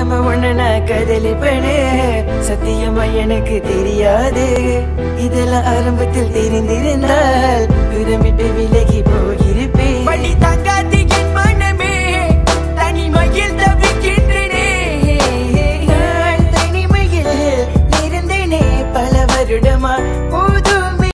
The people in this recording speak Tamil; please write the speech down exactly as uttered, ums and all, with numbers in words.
தெரியாம ஒண்ணு நான் காதலிப்பேனே சத்தியமா எனக்கு தெரியாது இதெல்லாம் ஆரம்பத்தில் தெரிந்திருந்தால் விரும்பிட்டு விலகி